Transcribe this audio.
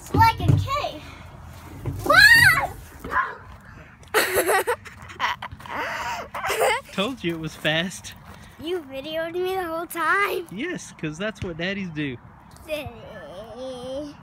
It's like a cave. Told you it was fast. You videoed me the whole time? Yes, because that's what daddies do. Daddy.